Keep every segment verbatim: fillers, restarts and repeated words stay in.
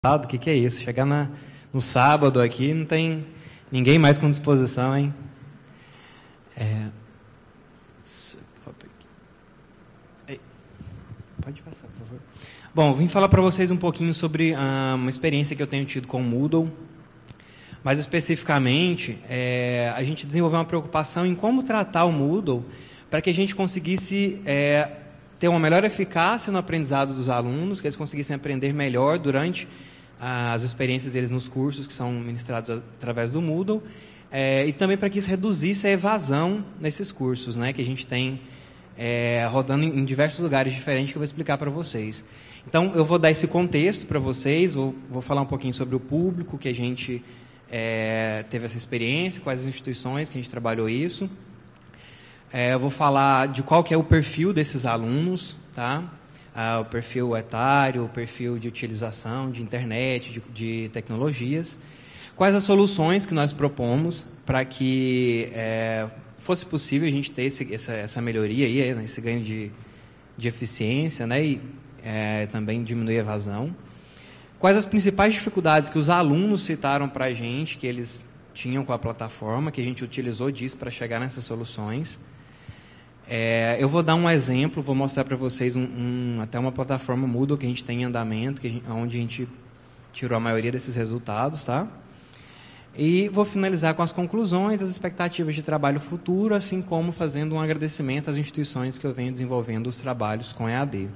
O que, que é isso? Chegar na, no sábado aqui, não tem ninguém mais com disposição, hein? É... Pode passar, por favor. Bom, vim falar para vocês um pouquinho sobre ah, uma experiência que eu tenho tido com o Moodle. Mais especificamente, é, a gente desenvolveu uma preocupação em como tratar o Moodle para que a gente conseguisse é, ter uma melhor eficácia no aprendizado dos alunos, que eles conseguissem aprender melhor durante as experiências deles nos cursos que são ministrados através do Moodle, é, e também para que isso reduzisse a evasão nesses cursos, né, que a gente tem é, rodando em, em diversos lugares diferentes, que eu vou explicar para vocês. Então, eu vou dar esse contexto para vocês, vou, vou falar um pouquinho sobre o público que a gente é, teve essa experiência, quais as instituições que a gente trabalhou isso. É, eu vou falar de qual que é o perfil desses alunos, tá? Ah, o perfil etário, o perfil de utilização de internet, de, de tecnologias. Quais as soluções que nós propomos para que é, fosse possível a gente ter esse, essa, essa melhoria, aí, esse ganho de, de eficiência, né, e é, também diminuir a evasão. Quais as principais dificuldades que os alunos citaram para a gente, que eles tinham com a plataforma, que a gente utilizou disso para chegar nessas soluções. É, eu vou dar um exemplo, vou mostrar para vocês um, um, até uma plataforma Moodle que a gente tem em andamento, que a gente, onde a gente tirou a maioria desses resultados, tá? E vou finalizar com as conclusões, as expectativas de trabalho futuro, assim como fazendo um agradecimento às instituições que eu venho desenvolvendo os trabalhos com E A D.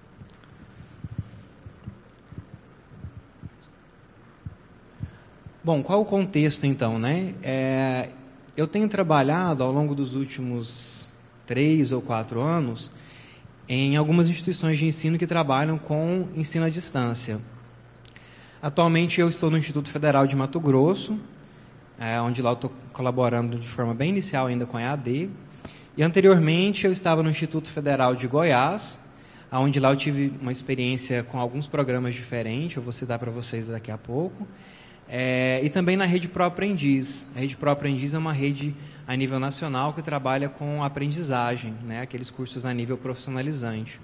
Bom, qual o contexto então, né? É, eu tenho trabalhado ao longo dos últimos três ou quatro anos em algumas instituições de ensino que trabalham com ensino à distância. Atualmente eu estou no Instituto Federal de Mato Grosso, é, onde lá eu estou colaborando de forma bem inicial ainda com a E A D. E anteriormente eu estava no Instituto Federal de Goiás, onde lá eu tive uma experiência com alguns programas diferentes, eu vou citar para vocês daqui a pouco. É, e também na Rede Pro Aprendiz. A Rede Pro Aprendiz é uma rede a nível nacional que trabalha com aprendizagem, né, aqueles cursos a nível profissionalizante.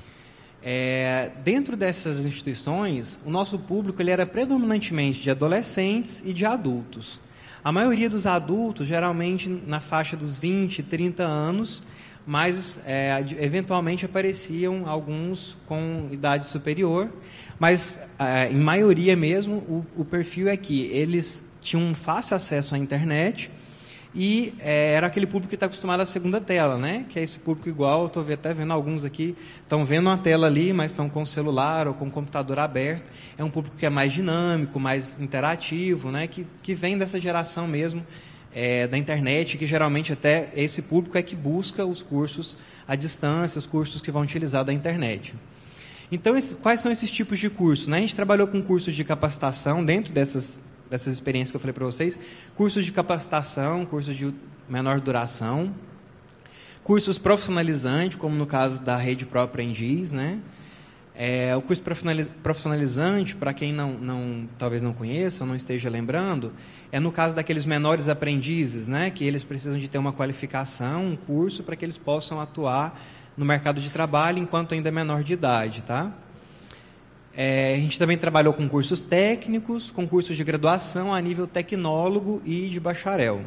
É, dentro dessas instituições, o nosso público ele era predominantemente de adolescentes e de adultos. A maioria dos adultos, geralmente na faixa dos vinte, trinta anos, mas é, eventualmente apareciam alguns com idade superior, mas é, em maioria mesmo o, o perfil é que eles tinham um fácil acesso à internet e é, era aquele público que está acostumado à segunda tela, né? Que é esse público igual, eu estou até vendo alguns aqui, estão vendo uma tela ali, mas estão com o celular ou com o computador aberto. É um público que é mais dinâmico, mais interativo, né? Que, que vem dessa geração mesmo é, da internet, que geralmente até esse público é que busca os cursos à distância, os cursos que vão utilizar da internet. Então, esse, quais são esses tipos de cursos, né? A gente trabalhou com cursos de capacitação dentro dessas, dessas experiências que eu falei para vocês, cursos de capacitação, cursos de menor duração, cursos profissionalizantes, como no caso da Rede Pro Aprendiz, né? É, o curso profissionalizante, para quem não, não, talvez não conheça ou não esteja lembrando, é no caso daqueles menores aprendizes, né? Que eles precisam de ter uma qualificação, um curso, para que eles possam atuar no mercado de trabalho, enquanto ainda é menor de idade, tá? É, a gente também trabalhou com cursos técnicos, com cursos de graduação a nível tecnólogo e de bacharel.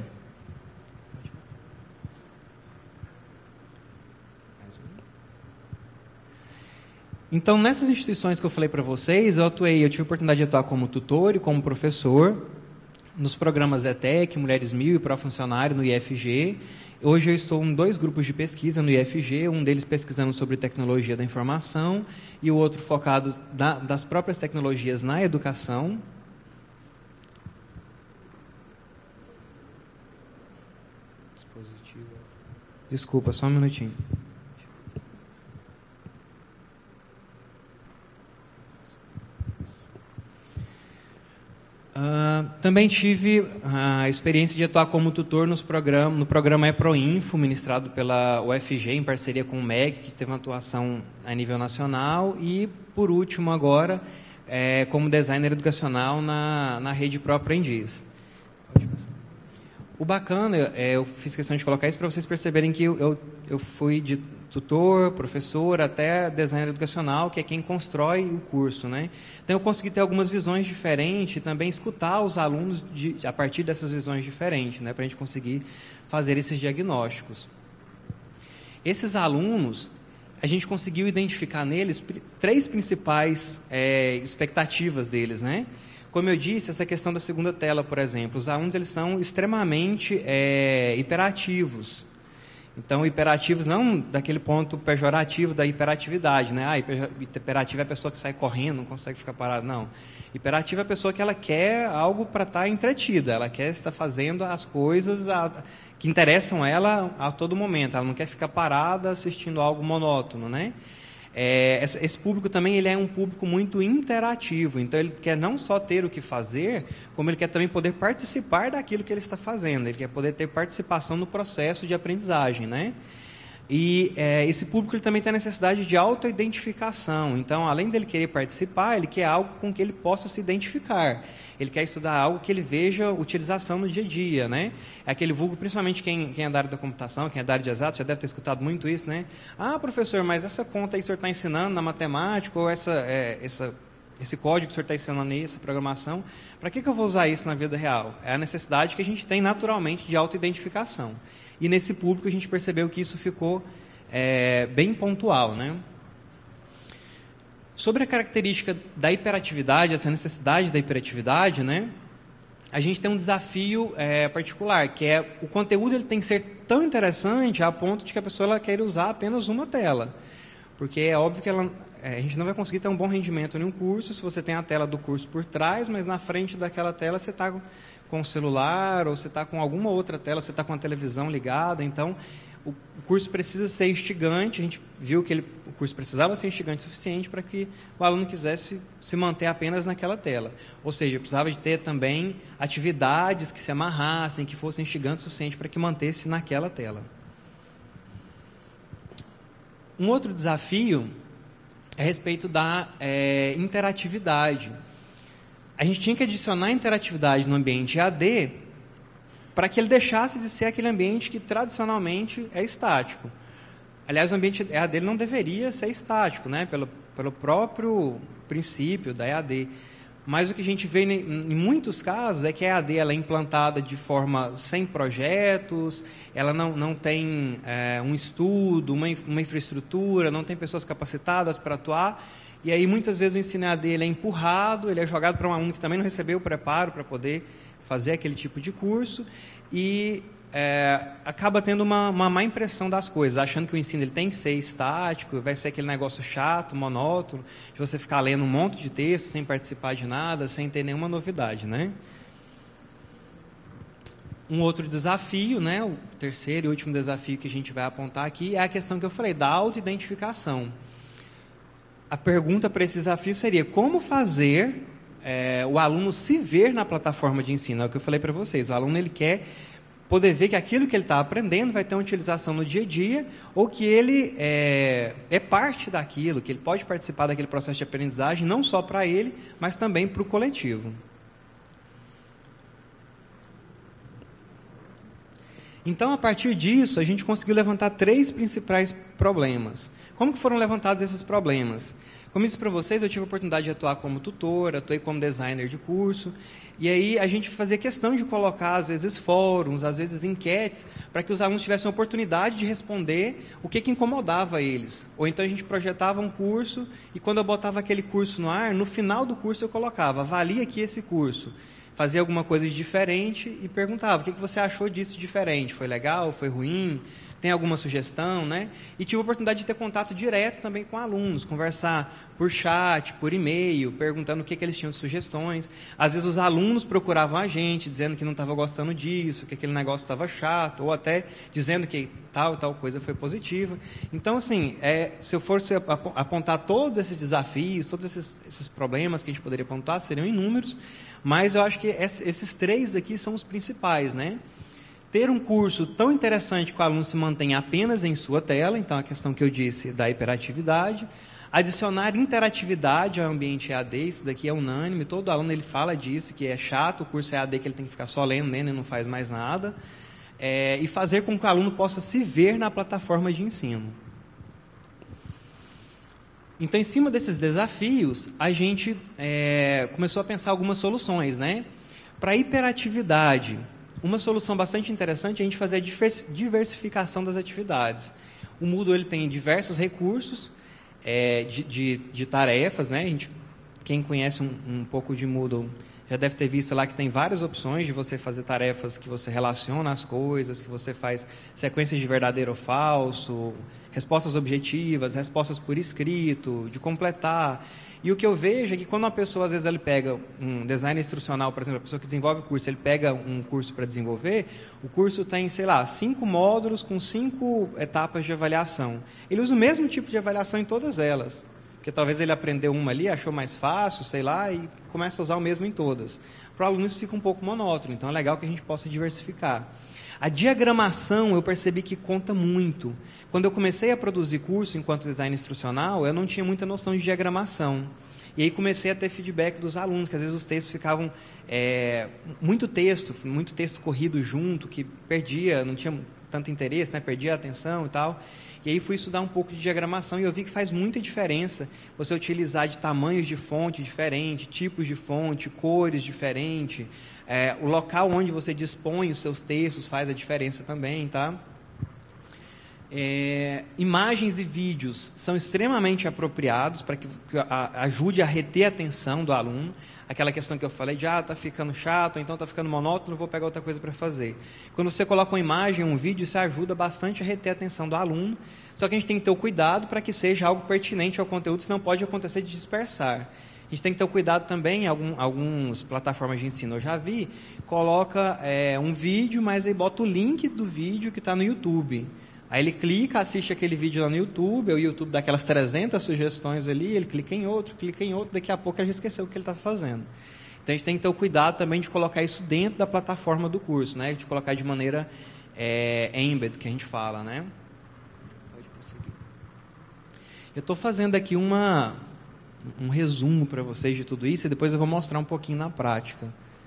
Então, nessas instituições que eu falei para vocês, eu atuei, eu tive a oportunidade de atuar como tutor e como professor, nos programas ETEC, Mulheres Mil e Profuncionário no I F G. Hoje eu estou em dois grupos de pesquisa no I F G, um deles pesquisando sobre tecnologia da informação e o outro focado da, das próprias tecnologias na educação. Dispositivo. Desculpa, só um minutinho. Uh, também tive a experiência de atuar como tutor nos programas, no programa EPROINFO, ministrado pela U F G, em parceria com o M E C, que teve uma atuação a nível nacional, e, por último, agora, é, como designer educacional na, na Rede Pro Aprendiz. O bacana, é, eu fiz questão de colocar isso para vocês perceberem que eu, eu, eu fui de tutor, professor, até designer educacional, que é quem constrói o curso, né? Então, eu consegui ter algumas visões diferentes e também escutar os alunos de, a partir dessas visões diferentes, né? Para a gente conseguir fazer esses diagnósticos. Esses alunos, a gente conseguiu identificar neles três principais é, expectativas deles, né? Como eu disse, essa questão da segunda tela, por exemplo, os alunos eles são extremamente é, hiperativos. Então, hiperativos não daquele ponto pejorativo da hiperatividade, né? Ah, hiperativo é a pessoa que sai correndo, não consegue ficar parado, não. Hiperativa é a pessoa que ela quer algo para estar entretida, ela quer estar fazendo as coisas a, que interessam ela a todo momento, ela não quer ficar parada assistindo algo monótono, né? É, esse público também ele é um público muito interativo, então ele quer não só ter o que fazer, como ele quer também poder participar daquilo que ele está fazendo, ele quer poder ter participação no processo de aprendizagem, né? E é, esse público ele também tem a necessidade de autoidentificação, então além dele querer participar, ele quer algo com que ele possa se identificar, ele quer estudar algo que ele veja utilização no dia a dia, né? É aquele vulgo, principalmente quem, quem é da área da computação, quem é da área de exatos, já deve ter escutado muito isso, né? Ah, professor, mas essa conta aí que o senhor está ensinando na matemática, ou essa, é, essa, esse código que o senhor está ensinando aí, essa programação, para que, que eu vou usar isso na vida real? É a necessidade que a gente tem naturalmente de autoidentificação. E nesse público a gente percebeu que isso ficou é, bem pontual, né? Sobre a característica da hiperatividade, essa necessidade da hiperatividade, né? A gente tem um desafio é, particular, que é o conteúdo ele tem que ser tão interessante a ponto de que a pessoa ela queira usar apenas uma tela. Porque é óbvio que ela, é, a gente não vai conseguir ter um bom rendimento em um curso se você tem a tela do curso por trás, mas na frente daquela tela você está com o celular, ou você está com alguma outra tela, você está com a televisão ligada. Então, o curso precisa ser instigante. A gente viu que ele, o curso precisava ser instigante o suficiente para que o aluno quisesse se manter apenas naquela tela. Ou seja, precisava de ter também atividades que se amarrassem, que fossem instigantes o suficiente para que mantesse naquela tela. Um outro desafio é a respeito da é, interatividade. A gente tinha que adicionar interatividade no ambiente E A D para que ele deixasse de ser aquele ambiente que tradicionalmente é estático. Aliás, o ambiente E A D não deveria ser estático, né? pelo, pelo próprio princípio da E A D. Mas o que a gente vê em muitos casos é que a E A D ela é implantada de forma sem projetos, ela não, não tem é, um estudo, uma, uma infraestrutura, não tem pessoas capacitadas para atuar. E aí, muitas vezes, o ensino E A D ele é empurrado, ele é jogado para um aluno que também não recebeu o preparo para poder fazer aquele tipo de curso e é, acaba tendo uma, uma má impressão das coisas, achando que o ensino ele tem que ser estático, vai ser aquele negócio chato, monótono, de você ficar lendo um monte de texto sem participar de nada, sem ter nenhuma novidade, né? Um outro desafio, né, o terceiro e último desafio que a gente vai apontar aqui é a questão que eu falei, da autoidentificação. A pergunta para esse desafio seria como fazer é, o aluno se ver na plataforma de ensino. É o que eu falei para vocês, o aluno ele quer poder ver que aquilo que ele está aprendendo vai ter uma utilização no dia a dia, ou que ele é, é parte daquilo, que ele pode participar daquele processo de aprendizagem, não só para ele, mas também para o coletivo. Então, a partir disso, a gente conseguiu levantar três principais problemas. Como que foram levantados esses problemas? Como eu disse para vocês, eu tive a oportunidade de atuar como tutor, atuei como designer de curso, e aí a gente fazia questão de colocar, às vezes, fóruns, às vezes, enquetes, para que os alunos tivessem a oportunidade de responder o que, que incomodava eles. Ou então a gente projetava um curso, e quando eu botava aquele curso no ar, no final do curso eu colocava, avalie aqui esse curso. Fazia alguma coisa de diferente e perguntava, o que, que você achou disso diferente? Foi legal? Foi ruim? Tem alguma sugestão, né? E tive a oportunidade de ter contato direto também com alunos, conversar por chat, por e-mail, perguntando o que, que eles tinham de sugestões. Às vezes os alunos procuravam a gente, dizendo que não estava gostando disso, que aquele negócio estava chato, ou até dizendo que tal tal coisa foi positiva. Então, assim, é, se eu fosse apontar todos esses desafios, todos esses, esses problemas que a gente poderia apontar, seriam inúmeros, mas eu acho que esses três aqui são os principais, né? Ter um curso tão interessante que o aluno se mantenha apenas em sua tela, então a questão que eu disse da hiperatividade, adicionar interatividade ao ambiente E A D, isso daqui é unânime, todo aluno ele fala disso, que é chato, o curso E A D que ele tem que ficar só lendo, né, e não faz mais nada, é, e fazer com que o aluno possa se ver na plataforma de ensino. Então, em cima desses desafios, a gente é, começou a pensar algumas soluções, né? Para a hiperatividade, uma solução bastante interessante é a gente fazer a diversificação das atividades. O Moodle ele tem diversos recursos é, de, de, de tarefas, né? A gente, quem conhece um, um pouco de Moodle já deve ter visto lá que tem várias opções de você fazer tarefas que você relaciona as coisas, que você faz sequências de verdadeiro ou falso, respostas objetivas, respostas por escrito, de completar. E o que eu vejo é que quando uma pessoa, às vezes, ele pega um design instrucional, por exemplo, a pessoa que desenvolve o curso, ele pega um curso para desenvolver, o curso tem, sei lá, cinco módulos com cinco etapas de avaliação. Ele usa o mesmo tipo de avaliação em todas elas. Porque talvez ele aprendeu uma ali, achou mais fácil, sei lá, e começa a usar o mesmo em todas. Para o aluno isso fica um pouco monótono, então é legal que a gente possa diversificar. A diagramação eu percebi que conta muito. Quando eu comecei a produzir curso enquanto design instrucional, eu não tinha muita noção de diagramação. E aí comecei a ter feedback dos alunos, que às vezes os textos ficavam é, muito texto, muito texto corrido junto, que perdia, não tinha tanto interesse, né, perdia a atenção e tal. E aí fui estudar um pouco de diagramação e eu vi que faz muita diferença você utilizar de tamanhos de fonte diferentes, tipos de fonte, cores diferentes, é, o local onde você dispõe os seus textos faz a diferença também, tá? É, imagens e vídeos são extremamente apropriados para que, que a, ajude a reter a atenção do aluno. Aquela questão que eu falei de, ah, está ficando chato, então está ficando monótono, vou pegar outra coisa para fazer. Quando você coloca uma imagem, um vídeo, isso ajuda bastante a reter a atenção do aluno, só que a gente tem que ter o cuidado para que seja algo pertinente ao conteúdo, senão pode acontecer de dispersar. A gente tem que ter o cuidado também, em algum, algumas plataformas de ensino eu já vi, coloca é, um vídeo, mas aí bota o link do vídeo que está no YouTube. Aí ele clica, assiste aquele vídeo lá no YouTube, o YouTube dá aquelas trezentas sugestões ali, ele clica em outro, clica em outro, daqui a pouco ele já esqueceu o que ele está fazendo. Então a gente tem que ter o cuidado também de colocar isso dentro da plataforma do curso, né? De colocar de maneira é, embed, que a gente fala, né? Pode prosseguir. Eu estou fazendo aqui uma, um resumo para vocês de tudo isso e depois eu vou mostrar um pouquinho na prática.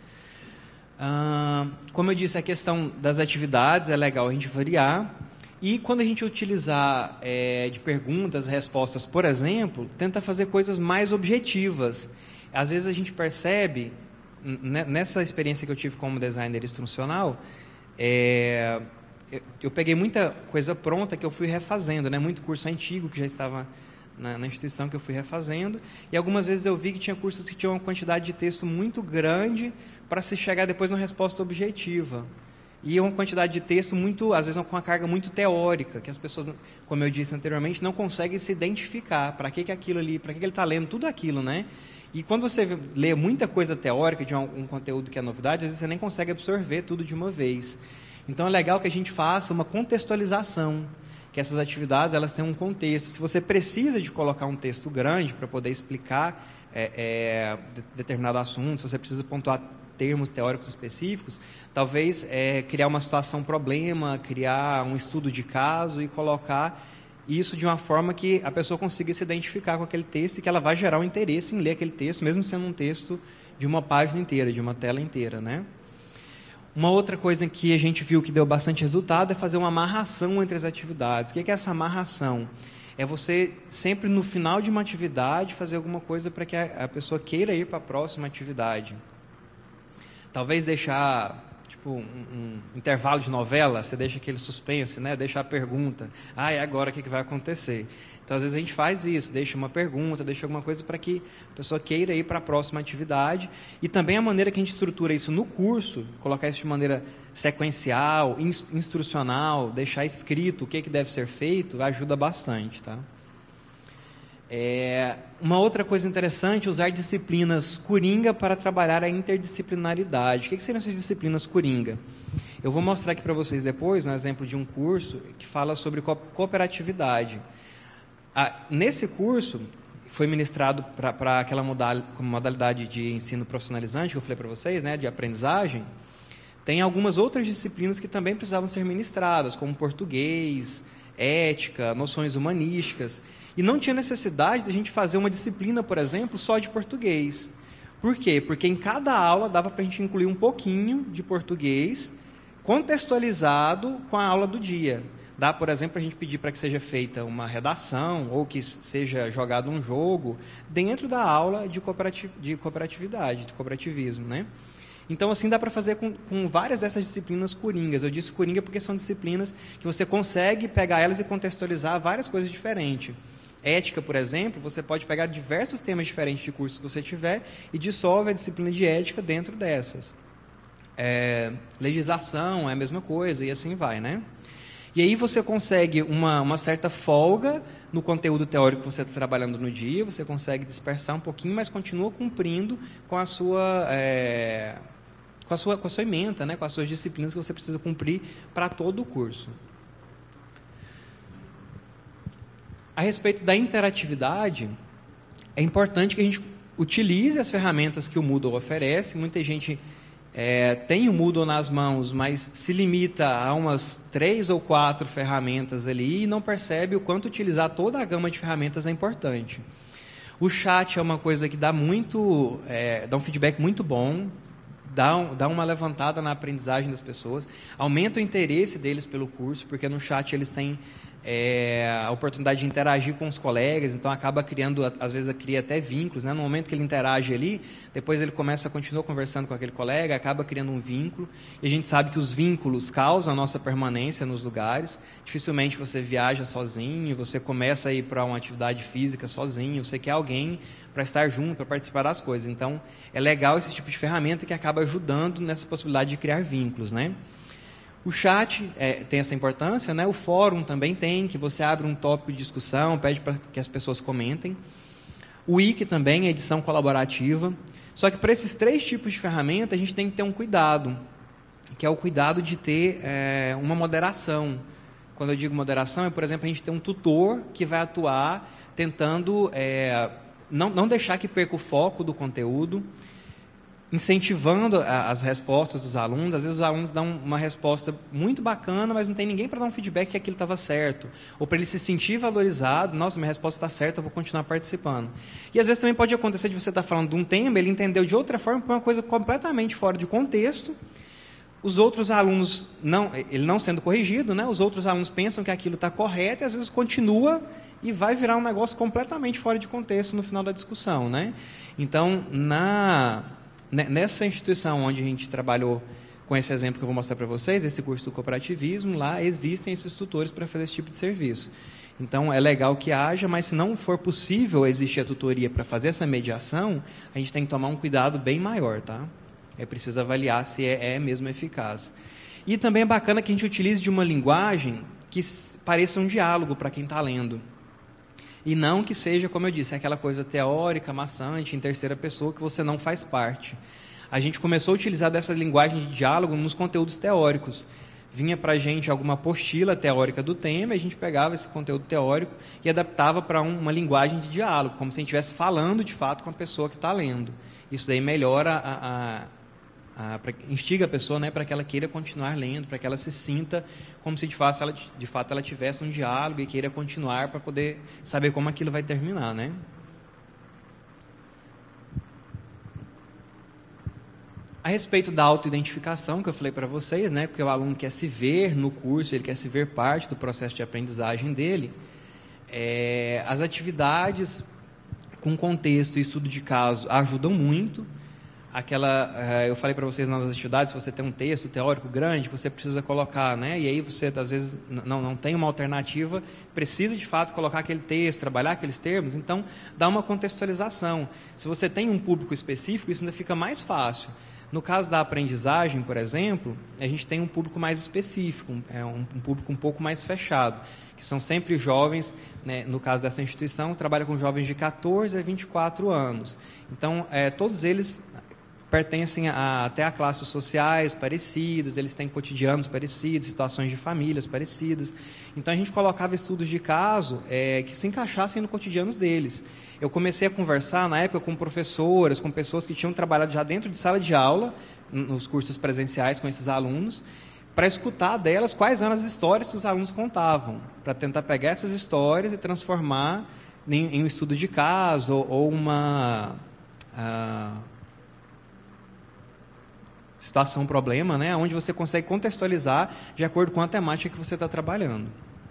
Ah, como eu disse, a questão das atividades é legal a gente variar. E quando a gente utilizar é, de perguntas, respostas, por exemplo, tenta fazer coisas mais objetivas. Às vezes a gente percebe, nessa experiência que eu tive como designer instrucional, é, eu, eu peguei muita coisa pronta que eu fui refazendo, né? Muito curso antigo que já estava na, na instituição que eu fui refazendo, e algumas vezes eu vi que tinha cursos que tinham uma quantidade de texto muito grande para se chegar depois numa resposta objetiva. E uma quantidade de texto, muito, às vezes, com uma carga muito teórica, que as pessoas, como eu disse anteriormente, não conseguem se identificar. Para que, que aquilo ali, para que, que ele está lendo tudo aquilo, né? E quando você lê muita coisa teórica de um, um conteúdo que é novidade, às vezes você nem consegue absorver tudo de uma vez. Então, é legal que a gente faça uma contextualização, que essas atividades elas têm um contexto. Se você precisa de colocar um texto grande para poder explicar é, é, determinado assunto, se você precisa pontuar termos teóricos específicos, talvez é, criar uma situação problema, criar um estudo de caso e colocar isso de uma forma que a pessoa consiga se identificar com aquele texto e que ela vai gerar um interesse em ler aquele texto, mesmo sendo um texto de uma página inteira, de uma tela inteira, né? Uma outra coisa que a gente viu que deu bastante resultado é fazer uma amarração entre as atividades. O que é essa amarração? É você sempre no final de uma atividade fazer alguma coisa para que a pessoa queira ir para a próxima atividade. Talvez deixar, tipo, um, um intervalo de novela, você deixa aquele suspense, né? Deixa a pergunta. Ah, e agora o que, que vai acontecer? Então, às vezes a gente faz isso, deixa uma pergunta, deixa alguma coisa para que a pessoa queira ir para a próxima atividade. E também a maneira que a gente estrutura isso no curso, colocar isso de maneira sequencial, instrucional, deixar escrito o que, que deve ser feito, ajuda bastante, tá? É, uma outra coisa interessante é usar disciplinas coringa para trabalhar a interdisciplinaridade. O que, que seriam essas disciplinas coringa? Eu vou mostrar aqui para vocês depois um exemplo de um curso que fala sobre co cooperatividade. Ah, nesse curso, foi ministrado para aquela modalidade de ensino profissionalizante que eu falei para vocês, né, de aprendizagem. Tem algumas outras disciplinas que também precisavam ser ministradas, como português, ética, noções humanísticas. E não tinha necessidade de a gente fazer uma disciplina, por exemplo, só de português. Por quê? Porque em cada aula dava para a gente incluir um pouquinho de português, contextualizado com a aula do dia. Dá, por exemplo, a gente pedir para que seja feita uma redação ou que seja jogado um jogo dentro da aula de, cooperati de cooperatividade, de cooperativismo, né? Então, assim, dá para fazer com, com várias dessas disciplinas coringas. Eu disse coringa porque são disciplinas que você consegue pegar elas e contextualizar várias coisas diferentes. Ética, por exemplo, você pode pegar diversos temas diferentes de cursos que você tiver e dissolve a disciplina de ética dentro dessas. É, legislação é a mesma coisa e assim vai, né? E aí você consegue uma, uma certa folga no conteúdo teórico que você está trabalhando no dia, você consegue dispersar um pouquinho, mas continua cumprindo com a sua... É, com a sua, com a sua ementa, né, com as suas disciplinas que você precisa cumprir para todo o curso. A respeito da interatividade, é importante que a gente utilize as ferramentas que o Moodle oferece. Muita gente é, tem o Moodle nas mãos, mas se limita a umas três ou quatro ferramentas ali e não percebe o quanto utilizar toda a gama de ferramentas é importante. O chat é uma coisa que dá, muito, é, dá um feedback muito bom, Dá, um, dá uma levantada na aprendizagem das pessoas, aumenta o interesse deles pelo curso, porque no chat eles têm é, a oportunidade de interagir com os colegas, então acaba criando, às vezes cria até vínculos, né? No momento que ele interage ali, depois ele começa a continuar conversando com aquele colega, acaba criando um vínculo, e a gente sabe que os vínculos causam a nossa permanência nos lugares. Dificilmente você viaja sozinho, você começa a ir para uma atividade física sozinho, você quer alguém para estar junto, para participar das coisas. Então, é legal esse tipo de ferramenta que acaba ajudando nessa possibilidade de criar vínculos, né? O chat é, tem essa importância, né? O fórum também tem, que você abre um tópico de discussão, pede para que as pessoas comentem. O Wiki também é edição colaborativa. Só que para esses três tipos de ferramenta, a gente tem que ter um cuidado, que é o cuidado de ter é, uma moderação. Quando eu digo moderação, é, por exemplo, a gente ter um tutor que vai atuar tentando... É, Não, não deixar que perca o foco do conteúdo, incentivando a, as respostas dos alunos. Às vezes os alunos dão uma resposta muito bacana, mas não tem ninguém para dar um feedback que aquilo estava certo. Ou para ele se sentir valorizado, nossa, minha resposta está certa, eu vou continuar participando. E às vezes também pode acontecer de você estar falando de um tema, ele entendeu de outra forma, para uma coisa completamente fora de contexto. Os outros alunos, não, ele não sendo corrigido, né, os outros alunos pensam que aquilo está correto e às vezes continua e vai virar um negócio completamente fora de contexto no final da discussão, né? Então, na, nessa instituição onde a gente trabalhou com esse exemplo que eu vou mostrar para vocês, esse curso do cooperativismo, lá existem esses tutores para fazer esse tipo de serviço. Então, é legal que haja, mas se não for possível existir a tutoria para fazer essa mediação, a gente tem que tomar um cuidado bem maior, tá? É preciso avaliar se é, é mesmo eficaz. E também é bacana que a gente utilize de uma linguagem que pareça um diálogo para quem está lendo. E não que seja, como eu disse, aquela coisa teórica, maçante, em terceira pessoa, que você não faz parte. A gente começou a utilizar dessa linguagem de diálogo nos conteúdos teóricos. Vinha para a gente alguma apostila teórica do tema, e a gente pegava esse conteúdo teórico e adaptava para um, uma linguagem de diálogo, como se a gente estivesse falando, de fato, com a pessoa que está lendo. Isso daí melhora a... a Ah, pra, instiga a pessoa, né, para que ela queira continuar lendo, para que ela se sinta como se de fato, ela, de fato ela tivesse um diálogo e queira continuar para poder saber como aquilo vai terminar, né? A respeito da autoidentificação que eu falei para vocês, né, porque o aluno quer se ver no curso, ele quer se ver parte do processo de aprendizagem dele, é, as atividades com contexto e estudo de caso ajudam muito. Aquela, eu falei para vocês nas atividades, se você tem um texto teórico grande, você precisa colocar, né? E aí você, às vezes, não, não tem uma alternativa, precisa, de fato, colocar aquele texto, trabalhar aqueles termos, então, dá uma contextualização. Se você tem um público específico, isso ainda fica mais fácil. No caso da aprendizagem, por exemplo, a gente tem um público mais específico, é um, um público um pouco mais fechado, que são sempre jovens, né? No caso dessa instituição, trabalha com jovens de catorze a vinte e quatro anos. Então, é, todos eles... pertencem a, até a classes sociais parecidas, eles têm cotidianos parecidos, situações de famílias parecidas. Então, a gente colocava estudos de caso é, que se encaixassem no cotidiano deles. Eu comecei a conversar, na época, com professoras, com pessoas que tinham trabalhado já dentro de sala de aula, nos cursos presenciais com esses alunos, para escutar delas quais eram as histórias que os alunos contavam, para tentar pegar essas histórias e transformar em, em um estudo de caso ou uma... Uh, situação, problema, né, onde você consegue contextualizar de acordo com a temática que você está trabalhando.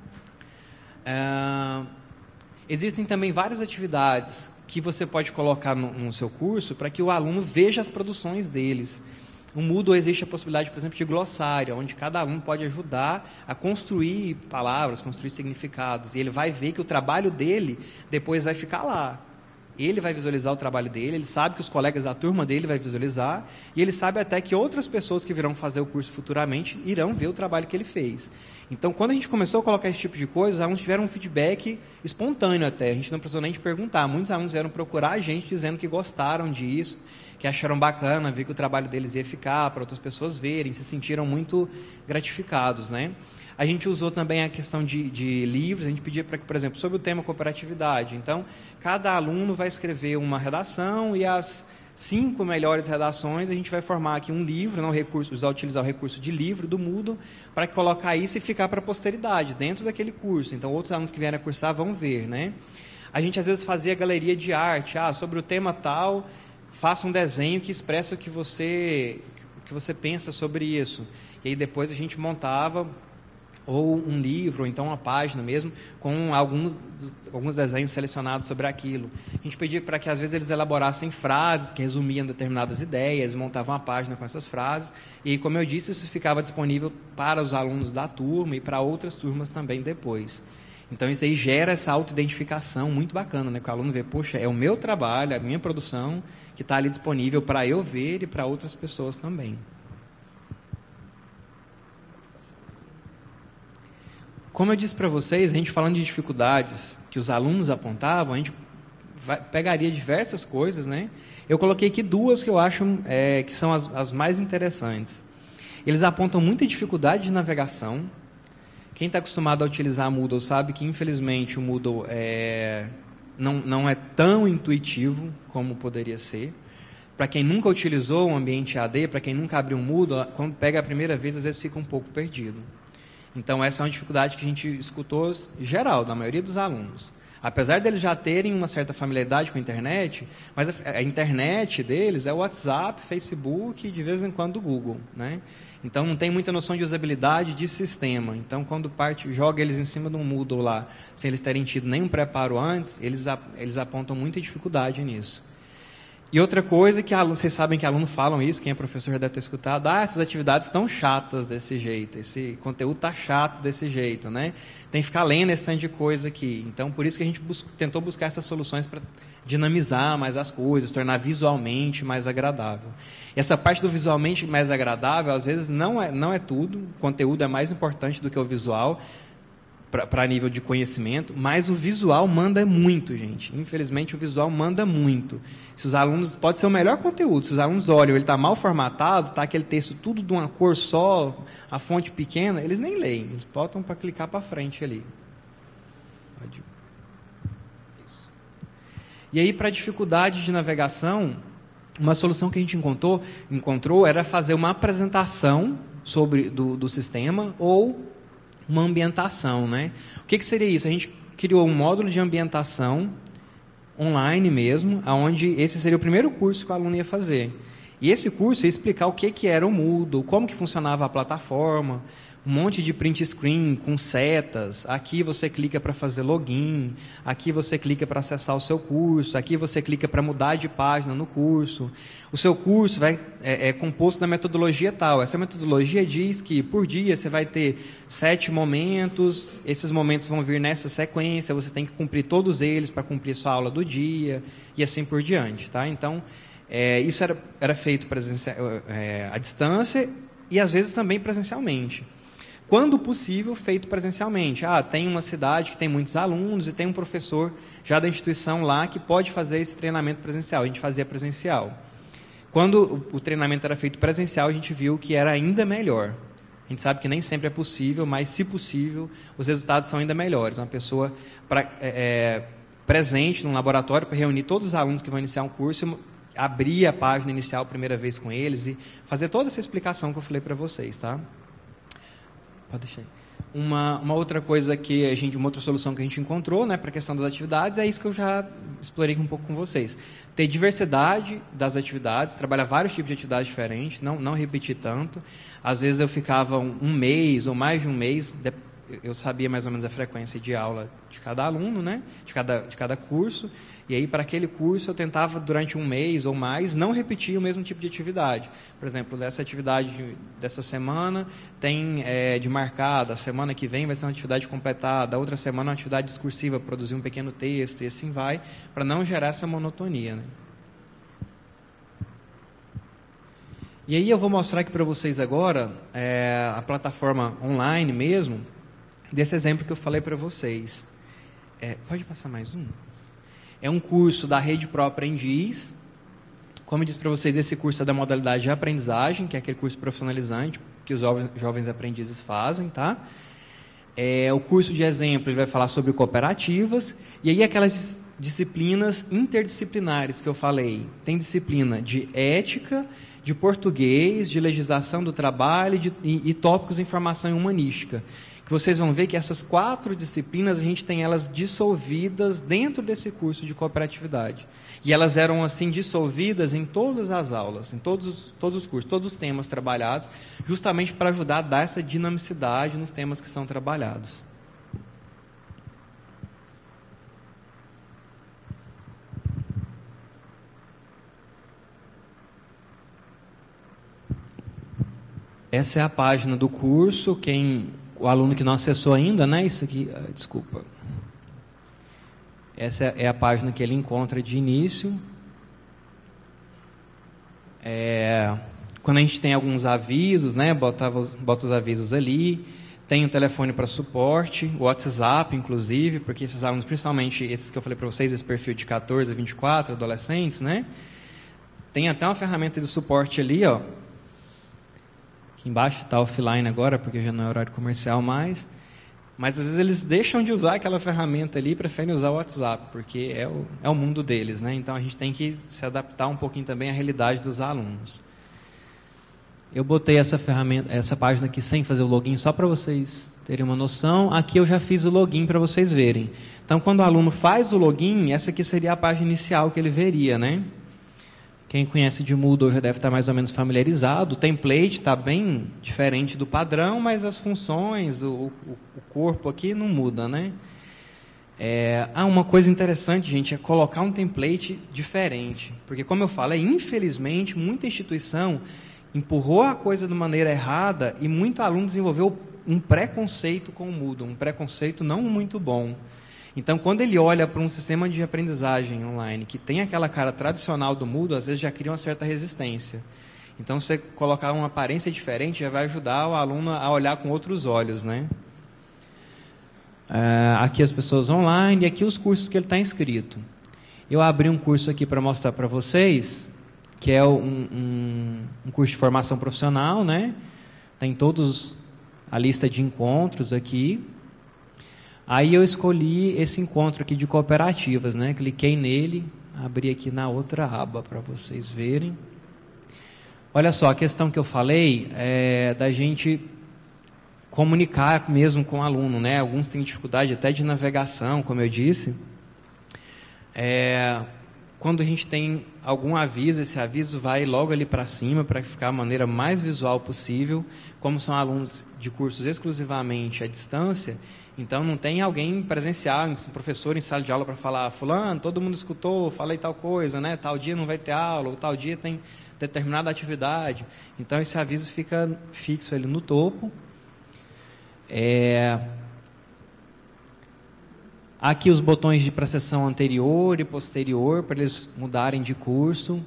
É, existem também várias atividades que você pode colocar no, no seu curso para que o aluno veja as produções deles. No Moodle existe a possibilidade, por exemplo, de glossário, onde cada aluno pode ajudar a construir palavras, construir significados. E ele vai ver que o trabalho dele depois vai ficar lá. Ele vai visualizar o trabalho dele, ele sabe que os colegas da turma dele vai visualizar, e ele sabe até que outras pessoas que virão fazer o curso futuramente irão ver o trabalho que ele fez. Então, quando a gente começou a colocar esse tipo de coisa, os alunos tiveram um feedback espontâneo até, a gente não precisou nem de perguntar. Muitos alunos vieram procurar a gente dizendo que gostaram disso, que acharam bacana, ver que o trabalho deles ia ficar, para outras pessoas verem, se sentiram muito gratificados, né? A gente usou também a questão de, de livros, a gente pedia para que, por exemplo, sobre o tema cooperatividade. Então, cada aluno vai escrever uma redação e as cinco melhores redações a gente vai formar aqui um livro, não recurso, usar, utilizar o recurso de livro do Moodle, para colocar isso e ficar para a posteridade, dentro daquele curso. Então, outros alunos que vierem a cursar vão ver, né? A gente, às vezes, fazia galeria de arte. Ah, sobre o tema tal, faça um desenho que expressa o que você, o que você pensa sobre isso. E aí, depois, a gente montava ou um livro, ou então uma página mesmo, com alguns, alguns desenhos selecionados sobre aquilo. A gente pedia para que, às vezes, eles elaborassem frases que resumiam determinadas ideias, montavam uma página com essas frases, e, como eu disse, isso ficava disponível para os alunos da turma e para outras turmas também depois. Então, isso aí gera essa autoidentificação muito bacana, né? Que o aluno vê, poxa, é o meu trabalho, a minha produção, que está ali disponível para eu ver e para outras pessoas também. Como eu disse para vocês, a gente falando de dificuldades que os alunos apontavam, a gente vai, pegaria diversas coisas, né? Eu coloquei aqui duas que eu acho é, que são as, as mais interessantes. Eles apontam muita dificuldade de navegação. Quem está acostumado a utilizar Moodle sabe que, infelizmente, o Moodle é, não, não é tão intuitivo como poderia ser. Para quem nunca utilizou um ambiente A D, para quem nunca abriu um Moodle, quando pega a primeira vez, às vezes fica um pouco perdido. Então, essa é uma dificuldade que a gente escutou geral, da maioria dos alunos. Apesar deles já terem uma certa familiaridade com a internet, mas a, a internet deles é o WhatsApp, Facebook e, de vez em quando, o Google, né? Então, não tem muita noção de usabilidade de sistema. Então, quando parte, joga eles em cima de um Moodle lá, sem eles terem tido nenhum preparo antes, eles, eles apontam muita dificuldade nisso. E outra coisa que aluno, vocês sabem que alunos falam isso, quem é professor já deve ter escutado, ah, essas atividades estão chatas desse jeito, esse conteúdo está chato desse jeito, né? Tem que ficar lendo esse tanto de coisa aqui. Então, por isso que a gente bus- tentou buscar essas soluções para dinamizar mais as coisas, tornar visualmente mais agradável. E essa parte do visualmente mais agradável, às vezes, não é, não é tudo, o conteúdo é mais importante do que o visual, para nível de conhecimento, mas o visual manda muito, gente. Infelizmente, o visual manda muito. Se os alunos, pode ser o melhor conteúdo, se os alunos olham, ele está mal formatado, está aquele texto tudo de uma cor só, a fonte pequena, eles nem leem, eles botam para clicar para frente ali. Pode. Isso. E aí, para dificuldade de navegação, uma solução que a gente encontrou, encontrou era fazer uma apresentação sobre, do, do sistema ou uma ambientação, né? O que, que seria isso? A gente criou um módulo de ambientação online mesmo, onde esse seria o primeiro curso que o aluno ia fazer. E esse curso ia explicar o que, que era o Moodle, como que funcionava a plataforma, um monte de print screen com setas. Aqui você clica para fazer login, aqui você clica para acessar o seu curso, aqui você clica para mudar de página no curso. O seu curso vai, é, é composto da metodologia tal. Essa metodologia diz que por dia você vai ter sete momentos, esses momentos vão vir nessa sequência, você tem que cumprir todos eles para cumprir sua aula do dia, e assim por diante. Tá? Então, é, isso era, era feito presencial, é, à distância e às vezes também presencialmente. Quando possível, feito presencialmente. Ah, tem uma cidade que tem muitos alunos e tem um professor já da instituição lá que pode fazer esse treinamento presencial. A gente fazia presencial. Quando o treinamento era feito presencial, a gente viu que era ainda melhor. A gente sabe que nem sempre é possível, mas, se possível, os resultados são ainda melhores. Uma pessoa pra, é, é, presente num laboratório para reunir todos os alunos que vão iniciar um curso, abrir a página inicial a primeira vez com eles e fazer toda essa explicação que eu falei para vocês, tá? Pode deixar aí. Uma, uma outra coisa que a gente, uma outra solução que a gente encontrou, né, para a questão das atividades, é isso que eu já explorei um pouco com vocês. Ter diversidade das atividades, trabalhar vários tipos de atividades diferentes, não, não repetir tanto. Às vezes eu ficava um, um mês ou mais de um mês, de, eu sabia mais ou menos a frequência de aula de cada aluno, né, de cada, de cada curso, e aí para aquele curso eu tentava durante um mês ou mais não repetir o mesmo tipo de atividade. Por exemplo, dessa atividade dessa semana tem é, de marcada, a semana que vem vai ser uma atividade completada, a outra semana uma atividade discursiva, produzir um pequeno texto e assim vai, para não gerar essa monotonia, né? E aí eu vou mostrar aqui para vocês agora é, a plataforma online mesmo, desse exemplo que eu falei para vocês. É, pode passar mais um? É um curso da Rede Pro Aprendiz. Como eu disse para vocês, esse curso é da modalidade de aprendizagem, que é aquele curso profissionalizante que os jovens, jovens aprendizes fazem, tá? É, o curso de exemplo ele vai falar sobre cooperativas, e aí aquelas dis disciplinas interdisciplinares que eu falei. Tem disciplina de ética, de português, de legislação do trabalho de, e, e tópicos em formação humanística. Que vocês vão ver que essas quatro disciplinas, a gente tem elas dissolvidas dentro desse curso de cooperatividade. E elas eram, assim, dissolvidas em todas as aulas, em todos os, todos os cursos, todos os temas trabalhados, justamente para ajudar a dar essa dinamicidade nos temas que são trabalhados. Essa é a página do curso, quem... O aluno que não acessou ainda, né? Isso aqui, ah, desculpa. Essa é a página que ele encontra de início. É, quando a gente tem alguns avisos, né? Bota, bota os avisos ali. Tem o telefone para suporte, o WhatsApp, inclusive, porque esses alunos, principalmente esses que eu falei para vocês, esse perfil de quatorze a vinte e quatro, adolescentes, né? Tem até uma ferramenta de suporte ali, ó. Embaixo está offline agora, porque já não é horário comercial mais. Mas, às vezes, eles deixam de usar aquela ferramenta ali e preferem usar o WhatsApp, porque é o, é o mundo deles, né? Então, a gente tem que se adaptar um pouquinho também à realidade dos alunos. Eu botei essa ferramenta, essa página aqui sem fazer o login, só para vocês terem uma noção. Aqui eu já fiz o login para vocês verem. Então, quando o aluno faz o login, essa aqui seria a página inicial que ele veria, né? Quem conhece de Moodle já deve estar mais ou menos familiarizado. O template está bem diferente do padrão, mas as funções, o, o, o corpo aqui não muda, né? É, ah, uma coisa interessante, gente, é colocar um template diferente. Porque, como eu falei, infelizmente, muita instituição empurrou a coisa de maneira errada e muito aluno desenvolveu um preconceito com o Moodle, um preconceito não muito bom. Então, quando ele olha para um sistema de aprendizagem online que tem aquela cara tradicional do Moodle, às vezes já cria uma certa resistência. Então, você colocar uma aparência diferente já vai ajudar o aluno a olhar com outros olhos, né? É, aqui as pessoas online e aqui os cursos que ele está inscrito. Eu abri um curso aqui para mostrar para vocês, que é um, um, um curso de formação profissional, né? Tem todos a lista de encontros aqui. Aí eu escolhi esse encontro aqui de cooperativas, né? Cliquei nele, abri aqui na outra aba para vocês verem. Olha só, a questão que eu falei é da gente comunicar mesmo com o aluno, né? Alguns têm dificuldade até de navegação, como eu disse. É, quando a gente tem algum aviso, esse aviso vai logo ali para cima para ficar da maneira mais visual possível. Como são alunos de cursos exclusivamente à distância, então não tem alguém presencial, professor em sala de aula para falar, fulano, todo mundo escutou, falei tal coisa, né? Tal dia não vai ter aula, ou tal dia tem determinada atividade. Então esse aviso fica fixo ali no topo. É... Aqui os botões para a sessão anterior e posterior, para eles mudarem de curso.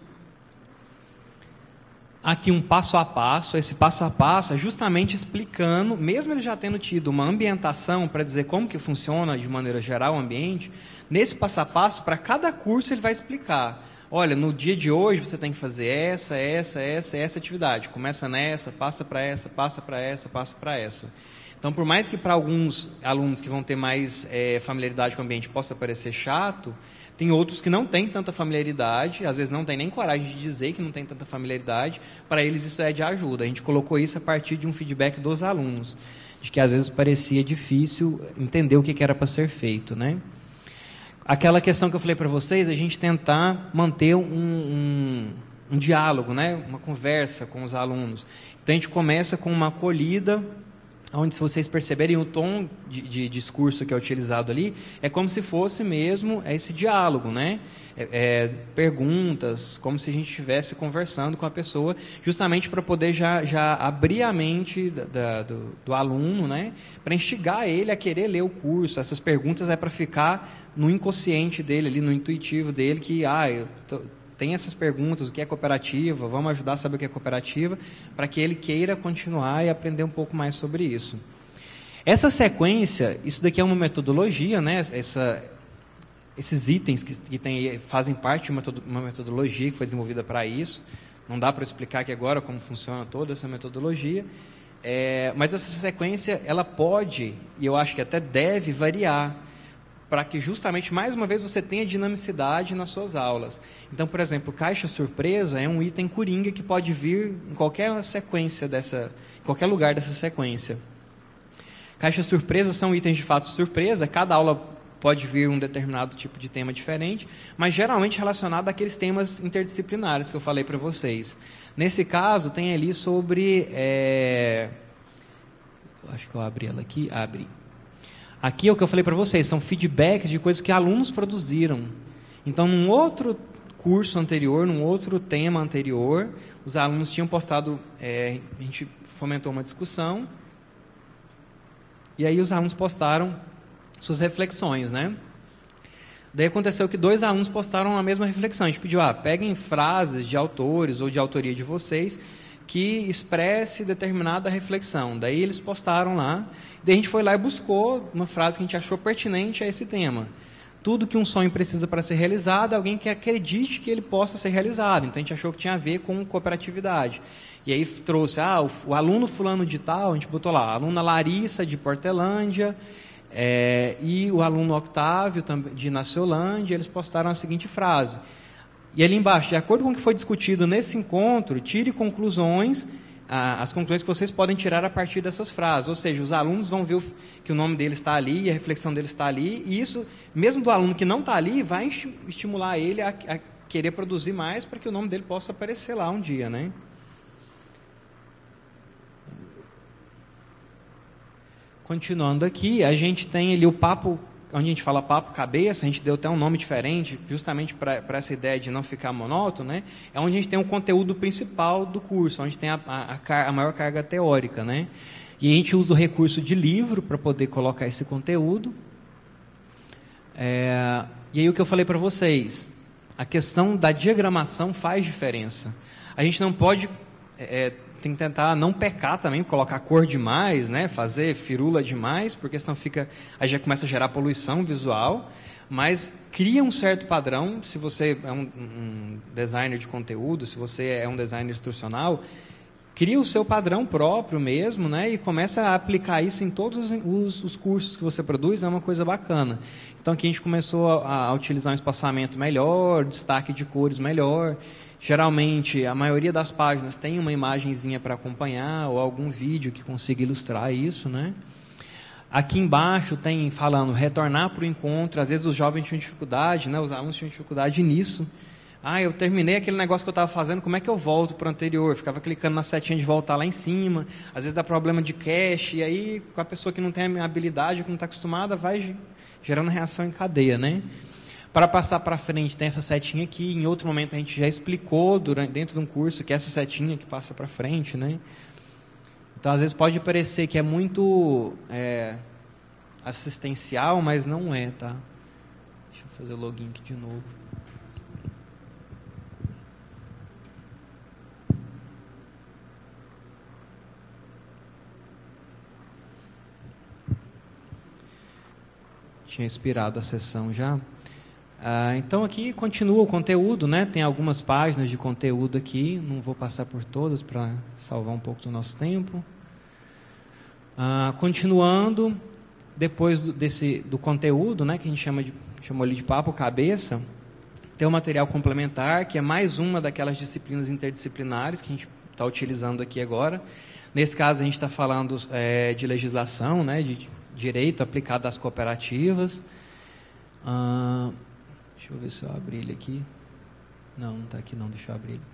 Aqui um passo a passo, esse passo a passo é justamente explicando, mesmo ele já tendo tido uma ambientação para dizer como que funciona de maneira geral o ambiente, nesse passo a passo, para cada curso ele vai explicar. Olha, no dia de hoje você tem que fazer essa, essa, essa, essa atividade. Começa nessa, passa para essa, passa para essa, passa para essa. Então, por mais que para alguns alunos que vão ter mais é, familiaridade com o ambiente possa parecer chato, tem outros que não têm tanta familiaridade, às vezes não tem nem coragem de dizer que não tem tanta familiaridade, para eles isso é de ajuda. A gente colocou isso a partir de um feedback dos alunos, de que às vezes parecia difícil entender o que era para ser feito, né? Aquela questão que eu falei para vocês, a gente tentar manter um, um, um diálogo, né? Uma conversa com os alunos. Então, a gente começa com uma acolhida, onde, se vocês perceberem, o tom de, de discurso que é utilizado ali é como se fosse mesmo esse diálogo, né? É, é, perguntas, como se a gente estivesse conversando com a pessoa, justamente para poder já, já abrir a mente da, da, do, do aluno, né? Para instigar ele a querer ler o curso. Essas perguntas é para ficar no inconsciente dele, ali, no intuitivo dele, que ah, eu tô, tem essas perguntas, o que é cooperativa, vamos ajudar a saber o que é cooperativa, para que ele queira continuar e aprender um pouco mais sobre isso. Essa sequência, isso daqui é uma metodologia, né? Essa, esses itens que, que tem, fazem parte de uma, uma metodologia que foi desenvolvida para isso. Não dá para explicar aqui agora como funciona toda essa metodologia, é, mas essa sequência, ela pode, e eu acho que até deve variar, para que justamente, mais uma vez, você tenha dinamicidade nas suas aulas. Então, por exemplo, caixa surpresa é um item coringa que pode vir em qualquer sequência dessa, em qualquer lugar dessa sequência. Caixa surpresa são itens de fato surpresa, cada aula pode vir um determinado tipo de tema diferente, mas geralmente relacionado àqueles temas interdisciplinares que eu falei para vocês. Nesse caso, tem ali sobre... É, acho que eu abri ela aqui, abri. Aqui é o que eu falei para vocês, são feedbacks de coisas que alunos produziram. Então, num outro curso anterior, num outro tema anterior, os alunos tinham postado, é, a gente fomentou uma discussão, e aí os alunos postaram suas reflexões, né? Daí aconteceu que dois alunos postaram a mesma reflexão. A gente pediu, ah, peguem frases de autores ou de autoria de vocês que expresse determinada reflexão. Daí eles postaram lá, daí a gente foi lá e buscou uma frase que a gente achou pertinente a esse tema. Tudo que um sonho precisa para ser realizado, alguém que acredite que ele possa ser realizado. Então a gente achou que tinha a ver com cooperatividade. E aí trouxe, ah, o, o aluno fulano de tal, a gente botou lá, a aluna Larissa de Portelândia, é, e o aluno Octávio de Naciolândia, eles postaram a seguinte frase. E ali embaixo, de acordo com o que foi discutido nesse encontro, tire conclusões, ah, as conclusões que vocês podem tirar a partir dessas frases. Ou seja, os alunos vão ver o, que o nome dele está ali, e a reflexão dele está ali, e isso, mesmo do aluno que não está ali, vai estimular ele a, a querer produzir mais para que o nome dele possa aparecer lá um dia, né? Continuando aqui, a gente tem ali o papo, onde a gente fala papo cabeça, a gente deu até um nome diferente, justamente para essa ideia de não ficar monótono, né? É onde a gente tem o conteúdo principal do curso, onde tem a, a, a maior carga teórica, né? E a gente usa o recurso de livro para poder colocar esse conteúdo. É, e aí o que eu falei para vocês, a questão da diagramação faz diferença. A gente não pode... É, tem que tentar não pecar também, colocar cor demais, né? Fazer firula demais, porque senão fica, aí já começa a gerar poluição visual, mas cria um certo padrão. Se você é um, um designer de conteúdo, se você é um designer instrucional, cria o seu padrão próprio mesmo, né? E começa a aplicar isso em todos os, os cursos que você produz, é uma coisa bacana. Então aqui a gente começou a, a utilizar um espaçamento melhor, destaque de cores melhor. Geralmente, a maioria das páginas tem uma imagenzinha para acompanhar ou algum vídeo que consiga ilustrar isso, né? Aqui embaixo tem falando retornar para o encontro. Às vezes os jovens tinham dificuldade, né? Os alunos tinham dificuldade nisso. Ah, eu terminei aquele negócio que eu estava fazendo, como é que eu volto para o anterior? Ficava clicando na setinha de voltar lá em cima. Às vezes dá problema de cache, e aí com a pessoa que não tem a habilidade, que não está acostumada, vai gerando reação em cadeia, né? Para passar para frente tem essa setinha aqui, em outro momento a gente já explicou durante, dentro de um curso que é essa setinha que passa para frente, né? Então às vezes pode parecer que é muito é, assistencial, mas não é, tá? Deixa eu fazer o login aqui de novo. Tinha expirado a sessão já. Ah, então aqui continua o conteúdo, né? Tem algumas páginas de conteúdo aqui, não vou passar por todas para salvar um pouco do nosso tempo. Ah, continuando, depois do, desse, do conteúdo, né, que a gente chama de, chamou ali de papo cabeça, tem o material complementar, que é mais uma daquelas disciplinas interdisciplinares que a gente está utilizando aqui agora. Nesse caso, a gente está falando é, de legislação, né, de direito aplicado às cooperativas. Ah, deixa eu ver se eu abri ele aqui. Não, não está aqui não, deixa eu abrir ele.